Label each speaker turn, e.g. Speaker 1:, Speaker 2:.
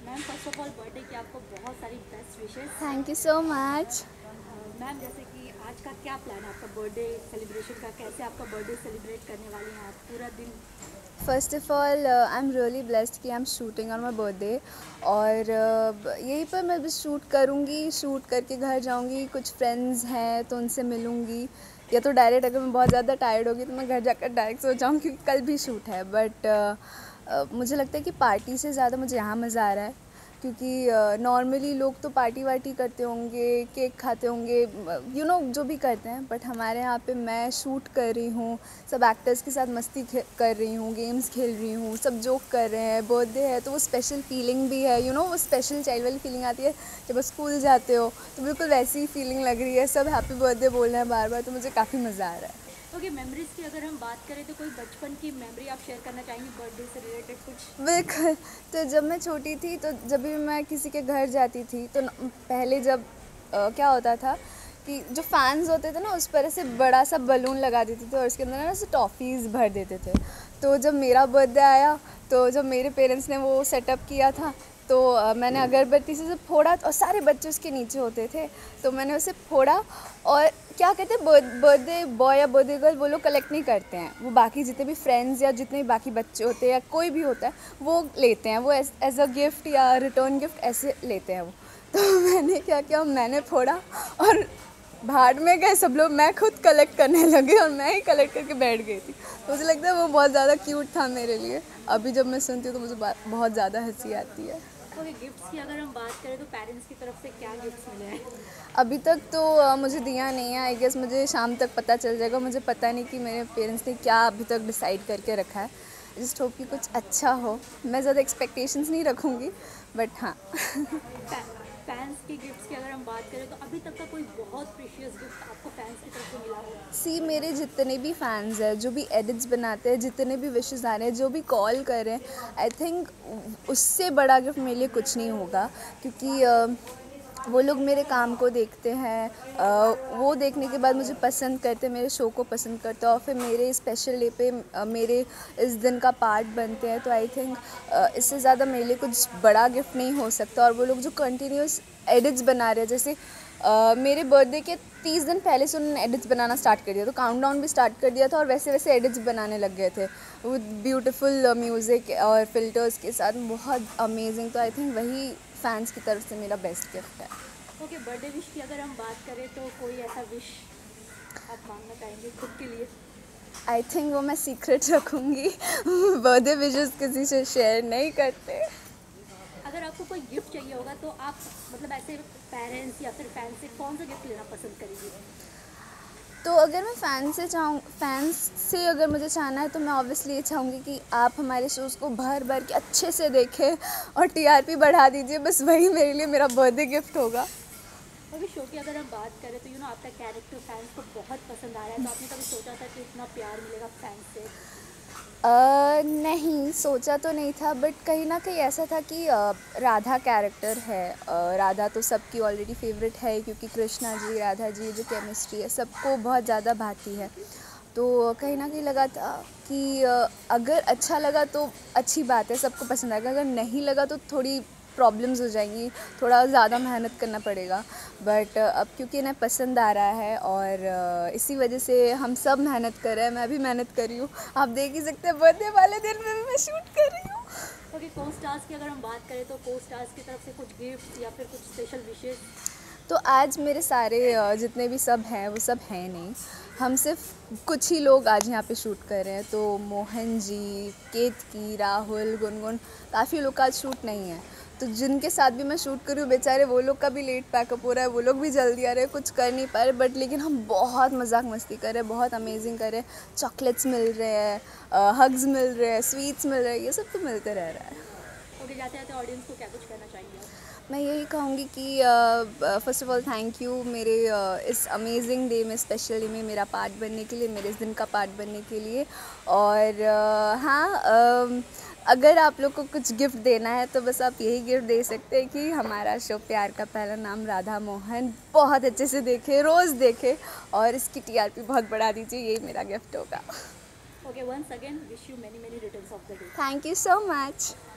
Speaker 1: Ma'am first of all birthday की आपको बहुत सारी best wishes.
Speaker 2: Thank you so much.
Speaker 1: Ma'am जैसे कि आज का क्या प्लान है आपका बर्थडे सेलिब्रेशन का, कैसे आपका बर्थडे सेलिब्रेट करने वाले हैं आप पूरा दिन?
Speaker 2: First of all I am really blessed कि I am shooting on my birthday और यहीं पर मैं बस शूट करूँगी, शूट करके घर जाऊँगी, कुछ फ्रेंड्स हैं तो उनसे मिलूँगी, या तो डायरेक्ट अगर मैं बहुत ज़्यादा टायर्ड होगी तो मैं घर जाकर डायरेक्ट सो जाऊँ क्योंकि कल भी शूट है। बट मुझे लगता है कि पार्टी से ज़्यादा मुझे यहाँ मज़ा आ रहा है क्योंकि नॉर्मली लोग तो पार्टी वार्टी करते होंगे, केक खाते होंगे, जो भी करते हैं, बट हमारे यहाँ पे मैं शूट कर रही हूँ, सब एक्टर्स के साथ मस्ती कर रही हूँ, गेम्स खेल रही हूँ, सब जोक कर रहे हैं, बर्थडे है तो वो स्पेशल फीलिंग भी है, वो स्पेशल चाइल्ड वाली फीलिंग आती है जब आप स्कूल जाते हो, तो बिल्कुल वैसी ही फीलिंग लग रही है। सब हैप्पी बर्थडे बोल रहे हैं बार बार, तो मुझे काफ़ी मज़ा आ रहा है।
Speaker 1: ओके, मेमोरीज की अगर हम बात करें तो कोई बचपन की मेमोरी आप शेयर करना चाहेंगी बर्थडे से रिलेटेड कुछ?
Speaker 2: बिल्कुल। तो जब मैं छोटी थी तो जब भी मैं किसी के घर जाती थी तो पहले जब क्या होता था कि जो फैंस होते थे ना उस पर ऐसे बड़ा सा बलून लगा देते थे और उसके अंदर ना ऐसे टॉफ़ीज़ भर देते थे। तो जब मेरा बर्थडे आया तो जब मेरे पेरेंट्स ने वो सेटअप किया था तो मैंने अगरबत्ती से जब फोड़ा और सारे बच्चे उसके नीचे होते थे, तो मैंने उसे फोड़ा। और क्या कहते हैं, बर्थडे बॉय या बर्थडे गर्ल वो लोग कलेक्ट नहीं करते हैं, वो बाकी जितने भी फ्रेंड्स या जितने भी बाकी बच्चे होते हैं या कोई भी होता है वो लेते हैं, वो एज अ गिफ्ट या रिटर्न गिफ्ट ऐसे लेते हैं वो। तो मैंने क्या किया, मैंने फोड़ा और भाड़ में गए सब लोग, मैं खुद कलेक्ट करने लगी और मैं ही कलेक्ट करके बैठ गई थी। तो मुझे लगता है वो बहुत ज़्यादा क्यूट था मेरे लिए। अभी जब मैं सुनती हूँ तो मुझे बहुत ज़्यादा हंसी आती है।
Speaker 1: ओके, गिफ्ट्स की अगर हम बात करें तो पेरेंट्स की तरफ से क्या गिफ्ट्स मिले हैं?
Speaker 2: अभी तक तो मुझे दिया नहीं है, आई गेस मुझे शाम तक पता चल जाएगा। मुझे पता नहीं कि मेरे पेरेंट्स ने क्या अभी तक डिसाइड करके रखा है। जस्ट होप कि कुछ अच्छा हो। मैं ज़्यादा एक्सपेक्टेशंस नहीं रखूँगी, बट हाँ।
Speaker 1: फैंस की गिफ्ट्स की अगर हम बात करें तो अभी तक का कोई बहुत प्रीशियस गिफ्ट आपको फैंस की तरफ से मिला हो?
Speaker 2: सी मेरे जितने भी फैंस हैं, जो भी एडिट्स बनाते हैं, जितने भी विशेस आ रहे हैं, जो भी कॉल कर रहे हैं, आई थिंक उससे बड़ा गिफ्ट मेरे लिए कुछ नहीं होगा क्योंकि वो लोग मेरे काम को देखते हैं, वो देखने के बाद मुझे पसंद करते हैं, मेरे शो को पसंद करते हैं और फिर मेरे स्पेशल डे पे मेरे इस दिन का पार्ट बनते हैं। तो आई थिंक इससे ज़्यादा मेरे लिए कुछ बड़ा गिफ्ट नहीं हो सकता। और वो लोग जो कंटिन्यूस एडिट्स बना रहे हैं, जैसे मेरे बर्थडे के 30 दिन पहले से उन्होंने एडिट्स बनाना स्टार्ट कर दिया, तो काउंटडाउन भी स्टार्ट कर दिया था और वैसे वैसे एडिट्स बनाने लग गए थे विद ब्यूटीफुल म्यूज़िक और फिल्टर्स के साथ, बहुत अमेजिंग। तो आई थिंक वही फैंस की तरफ से मेरा बेस्ट गिफ्ट है।
Speaker 1: ओके, बर्थडे विश की अगर हम बात करें तो कोई ऐसा विश आप मांगना चाहेंगे खुद के लिए?
Speaker 2: आई थिंक वो मैं सीक्रेट रखूँगी। बर्थडे विशेस किसी से शेयर नहीं करते।
Speaker 1: अगर आपको कोई गिफ्ट चाहिए होगा तो आप मतलब ऐसे पेरेंट्स या फिर फैन से कौन सा गिफ्ट लेना पसंद करेंगे?
Speaker 2: तो अगर मैं फैंस से अगर मुझे चाहना है तो मैं ऑब्वियसली ये चाहूँगी कि आप हमारे शोज़ को भर भर के अच्छे से देखें और टीआरपी बढ़ा दीजिए। बस वही मेरे लिए मेरा बर्थडे गिफ्ट होगा।
Speaker 1: अभी शो की अगर हम बात करें तो आपका कैरेक्टर फैंस को बहुत पसंद आ रहा है, तो आपने कभी सोचा था कि इतना प्यार मिलेगा फैंस से?
Speaker 2: नहीं सोचा तो नहीं था, बट कहीं ना कहीं ऐसा था कि राधा कैरेक्टर है, राधा तो सबकी ऑलरेडी फेवरेट है क्योंकि कृष्णा जी राधा जी जो केमिस्ट्री है सबको बहुत ज़्यादा भाती है। तो कहीं ना कहीं लगा था कि अगर अच्छा लगा तो अच्छी बात है, सबको पसंद आएगा, अगर नहीं लगा तो थोड़ी प्रॉब्लम्स हो जाएंगी, थोड़ा ज़्यादा मेहनत करना पड़ेगा। बट अब क्योंकि इन्हें पसंद आ रहा है और इसी वजह से हम सब मेहनत कर रहे हैं, मैं भी मेहनत कर रही हूँ। आप देख ही सकते हैं बर्थडे वाले दिन में भी मैं शूट कर रही हूँ।
Speaker 1: ओके, को स्टार्स की अगर हम बात करें तो को स्टार्स की तरफ से कुछ गिफ्ट या फिर कुछ स्पेशल विशेष?
Speaker 2: तो आज मेरे सारे जितने भी सब हैं वो सब हैं नहीं, हम सिर्फ कुछ ही लोग आज यहाँ पे शूट कर रहे हैं। तो मोहन जी, केतकी, राहुल, गुनगुन, काफ़ी लोग का आज शूट नहीं है। तो जिनके साथ भी मैं शूट कर रही हूँ बेचारे वो लोग का भी लेट पैकअप हो रहा है, वो लोग भी जल्दी आ रहे हैं, कुछ कर नहीं पा रहे, बट लेकिन हम बहुत मजाक मस्ती कर रहे हैं, बहुत अमेजिंग कर रहे हैं। चॉकलेट्स मिल रहे हैं, हग्स मिल रहे हैं, स्वीट्स मिल रहे हैं, ये सब तो मिलते रह रहा है।
Speaker 1: ओके, जाते जाते ऑडियंस को क्या कुछ कहना चाहेंगे आप?
Speaker 2: मैं यही कहूँगी कि first of all thank you मेरे इस अमेजिंग डे में, स्पेशल डे में मेरा पार्ट बनने के लिए, मेरे इस दिन का पार्ट बनने के लिए। और हाँ, अगर आप लोग को कुछ गिफ्ट देना है तो बस आप यही गिफ्ट दे सकते हैं कि हमारा शो प्यार का पहला नाम राधा मोहन बहुत अच्छे से देखे, रोज़ देखे और इसकी टीआरपी बहुत बढ़ा दीजिए, यही मेरा गिफ्ट होगा।
Speaker 1: Okay, once again wish you many many returns of the day.
Speaker 2: Thank you so much.